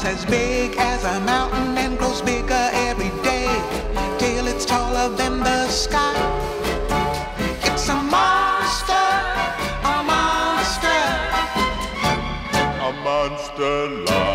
as big as a mountain and grows bigger every day, till it's taller than the sky. It's a monster, a monster, a monster love.